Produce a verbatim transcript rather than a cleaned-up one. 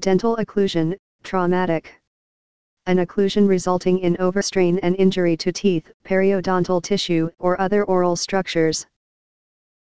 Dental occlusion, traumatic. An occlusion resulting in overstrain and injury to teeth, periodontal tissue, or other oral structures.